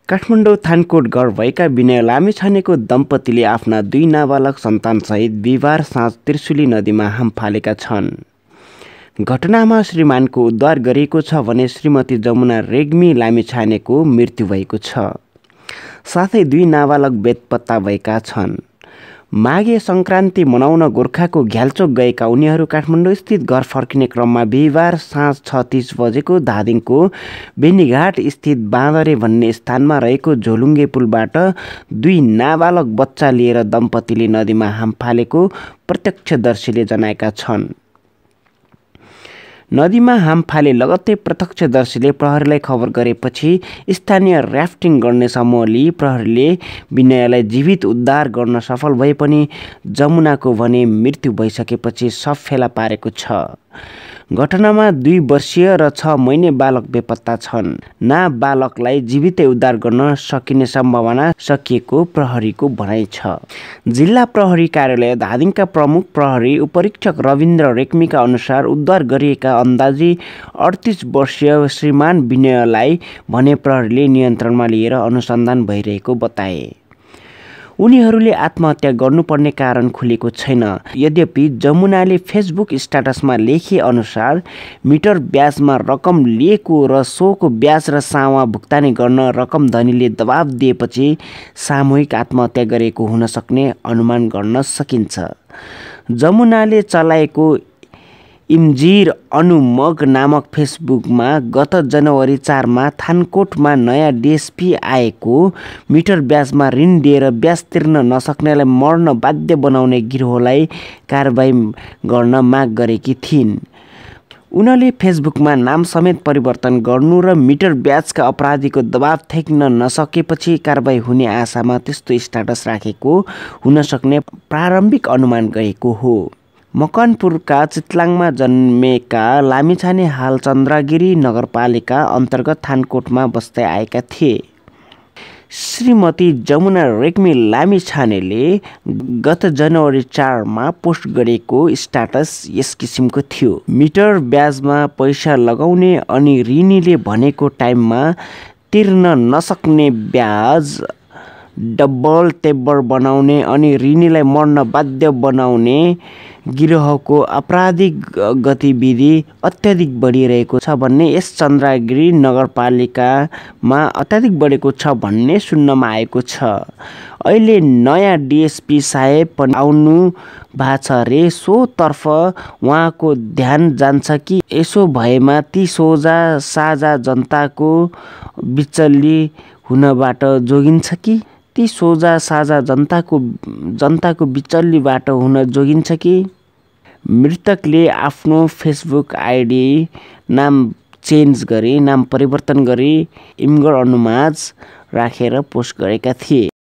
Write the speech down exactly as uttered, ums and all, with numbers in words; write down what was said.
काठमाडौँ थानकोट घर भएका विनय लामिछानेको दम्पतिले आफ्ना दुई नाबालक सन्तानसहित बिहिबार साँझ त्रिशुली नदीमा हाम फालेका छन्। घटनामा श्रीमानको उद्धार गरिएको छ भने श्रीमती जमुना रेग्मी लामिछानेको मृत्यु भएको छ। साथै दुई नाबालक बेपत्ता भएका छन्। माघे संक्रान्ति मनाउन गोर्खाको घ्यालचोक गएका उनीहरू काठमाडौँ स्थित घर फर्किने क्रममा बिहिबार साँझ छ तीस बजेको धादिङको बेनीघाट स्थित बाँदरे भन्ने स्थानमा रहेको झोलुङ्गे पुलबाट दुई नाबालक बच्चा लिएर दम्पतिले नदीमा हाम फालेको प्रत्यक्षदर्शीले जनाएका छन्। नदीमा हाम फाले लगत्तै प्रत्यक्षदर्शीले प्रहरीलाई खबर गरेपछि स्थानीय र्याफ्टिङ गर्ने समूहले प्रहरीले विनयलाई जीवित उद्धार गर्न सफल भए पनि जमुनाको भने मृत्यु भइसकेपछि शव फेला पारेको छ। घटनामा दुई वर्षीय र छ महिने बालक बेपत्ता छन्। नाबालकलाई जीवितै उद्धार गर्न सकिने सम्भावना सकिएको प्रहरीको भनाइ छ। जिल्ला प्रहरी कार्यालय धादिङका प्रमुख प्रहरी उपरीक्षक रविन्द्र रेग्मीका अनुसार उद्धार गरिएका अन्दाजी अडतिस वर्षीय श्रीमान विनयलाई भने प्रहरीले नियन्त्रणमा लिएर अनुसन्धान भइरहेको बताए। उनीहरूले आत्महत्या गर्नुपर्ने कारण खुलेको छैन। यद्यपि जमुनाले फेसबुक स्ट्याटसमा लेखे अनुसार मिटर ब्याजमा रकम लिएको र सोको ब्याज र सावा भुक्तानी गर्न रकम धनीले दबाब दिएपछि सामूहिक आत्महत्या गरेको हुन सक्ने अनुमान गर्न सकिन्छ। जमुनाले चलाएको इम्जिर अनुमग नामक फेसबुकमा गत जनवरी चारमा थानकोटमा नयाँ डिएसपी आएको मिटर ब्याजमा ऋण दिएर ब्याज तिर्न नसक्नेलाई मर्न बाध्य बनाउने गिरोहलाई कारबाही गर्न माग गरेकी थिइन्। उनले फेसबुकमा नाम समेत परिवर्तन गर्नु र मिटर ब्याजका अपराधीको दबाब थ्याक्न नसकेपछि कारबाही हुने आशामा त्यस्तो स्ट्याटस राखेको हुन सक्ने प्रारम्भिक अनुमान गरेको हो। मकनपुरका चितलाङमा जन्मेका लामिछाने हाल चन्द्रगिरी नगरपालिका अन्तर्गत थानकोटमा बस्दै आएका थिए। श्रीमती जमुना रेग्मी लामिछानेले गत जनवरी चारमा पोस्ट गरेको स्ट्याटस यस किसिमको थियो। मिटर ब्याजमा पैसा लगाउने अनि ऋणीले भनेको टाइममा तिर्न नसक्ने ब्याज डबल तेब्बर बनाउने अनि ऋणीलाई मर्न बाध्य बनाउने गिरोहको आपराधिक गतिविधि अत्याधिक बढिरहेको छ भन्ने यस चन्द्रगिरी नगरपालिकामा अत्याधिक बढेको छ भन्ने सुन्नमा आएको छ। अहिले नयाँ डिएसपी साहेब पनि आउनु भएको छ रे, सोतर्फ उहाँको ध्यान जान्छ कि यसो भएमा ती सोझा साझा जनताको बिचल्ली हुनबाट जोगिन्छ कि ती सोझा साझा जनताको जनताको बिचल्लीबाट हुन जोगिन्छ कि। मृतकले आफ्नो फेसबुक आइडी नाम चेन्ज गरी नाम परिवर्तन गरी इम्गर अनुमाज राखेर पोस्ट गरेका थिए।